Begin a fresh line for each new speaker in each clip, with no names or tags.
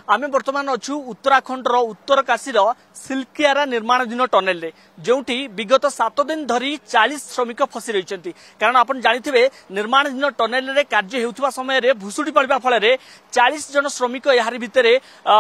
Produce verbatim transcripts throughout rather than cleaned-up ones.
आम बर्तमान अच्छु उत्तराखंड उत्तर काशी सिल्कियारा निर्माणाधीन टनेल रे जोठी विगत सात दिन धरी चालीस श्रमिक फसी रही कारण आप जानी निर्माणाधीन टनेल रे कार्य होता समय रे भुशुड़ी पड़ा फल चालीस जन श्रमिक यार भितर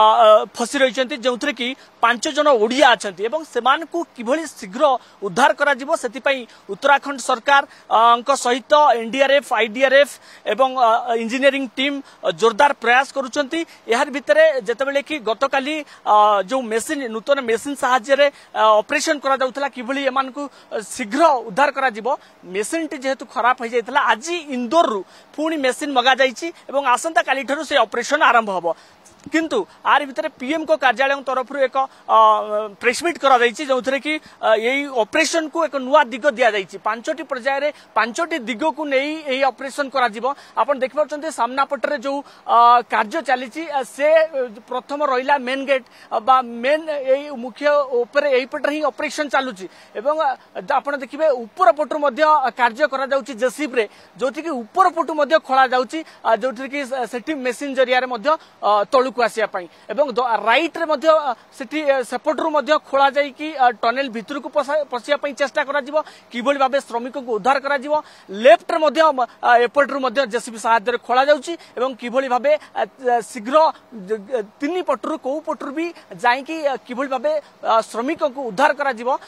फसी रही जो थे कि पांच जन ओडिया अच्छा से शीघ्र उद्धार कर उत्तराखंड सरकार सहित एनडीआरएफ आईडीआरएफ एवं इंजीनियरिंग टीम जोरदार प्रयास करुछंती। यार भितर जेतेबेले कि गतकाली जो मेसिन नूतन मेसिन साहाय्य ऑपरेशन करा जाउथला किभली एमान को शीघ्र उद्धार करा जिवो मेसिन टी जेहेतु खराब हो जाइतला आज इंदोर रु पुणी मेसिन मगा जाइछि एवं आसंता काली ठरु से ऑपरेशन आरंभ हबो किंतु आर भितर पीएम को कार्यालय तरफ एक प्रेसमिट करा जाइछि जो थे कि यही ऑपरेशन को एक नुआ दिग दिया जाइछि पांचटी पर्याय रे पांचटी दिग को नहीं यही ऑपरेशन करा जिवो आपण देख पाछन्ते सामना पटरे जो कार्य चली से प्रथम रहिला मेन गेट बा मेन यही मुख्य ऊपर यही पटरे ही ऑपरेशन चालुछि एवं आपण देखिबे ऊपर पटु मध्य कार्य करा जाउछि जेसीबी रे जोथि कि ऊपर पटु मध्य खोला जाउछि जोथि कि सेठी मेसिन जरिया रे मध्य तळु आसिया एवं राइट रे मध्य सेठी सेपटरू मध्य खोला जाई कि टनेल भितर को पसिया चेष्टा करा जिवो किभली भाबे श्रमिक को उद्धार करा जिवो लेफ्ट रे मध्य एपटरू मध्य जेसीबी सहायता रे खोला जाउची एवं किभली भाबे शीघ्र तीन पटरू को पटरू भी जाई कि किभली भाबे श्रमिक को उद्धार करा जिवो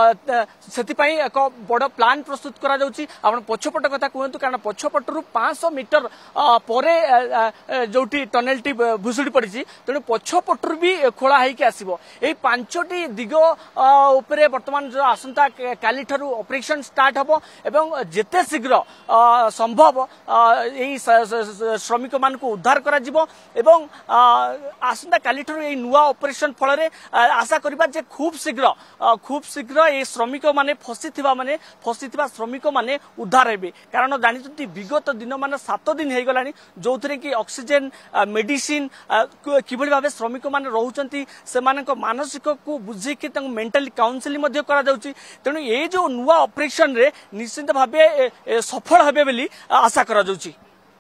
सेति पई एक बड़ प्लान प्रस्तुत करा जाउची आपण पछपट कथा कहंतु कारण पछपटरू पाँच सौ मीटर परे जोटी टनेल टी भुसुडी तेणु पछपटू भी खोला होगी आसो यही पांचटी दिग उपरे वर्तमान जो आसंता काली ठारू ऑपरेशन स्टार्ट हम एवं जेते शीघ्र संभव यही श्रमिक मान को उद्धार करा जिवो एवं आसंता काली ठारू यही नुआ ऑपरेशन फल आशा करिबा जे खूब शीघ्र खूब शीघ्र ये श्रमिक माने फसीथिबा माने फसीथिबा श्रमिक माने उद्धार हेबे कारण जानिछंती विगत दिन माने सात दिन हे गलानी जो थरे कि ऑक्सीजन मेडिसिन किभली भाबे श्रमिक माने रहउचंती सेमानक मानसिक को बुझे कि तंग मेंटली काउंसलिंग मध्ये करा जाउची तेणु ए जो नुआ ऑपरेशन रे निश्चित भाबे सफल हेबे बोली आशा करा जाउची।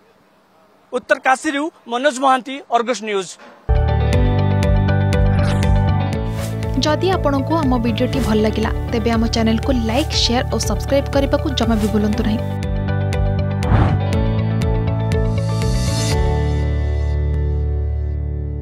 उत्तर काशी रु मनोज महांती अर्गस न्यूज।
जदि आपंक आम भिडी भल लगा तेब आम चैनल को लाइक शेयर और सब्सक्राइब करने को जमा भी भूलु नहीं।